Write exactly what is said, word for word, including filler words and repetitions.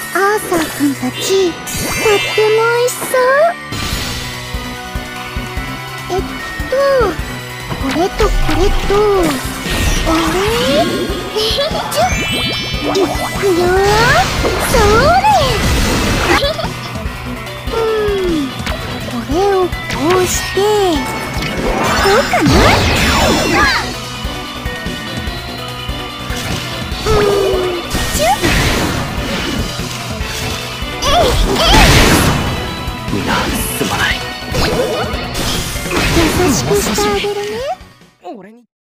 アーサーくんたち、とっても美味しそう。えっとこれとこれと、あれちょっいくよー。それうんこれをこうしてこうかな。うんちょっえいえいみんなすまない。 優しくしてあげるね。 俺に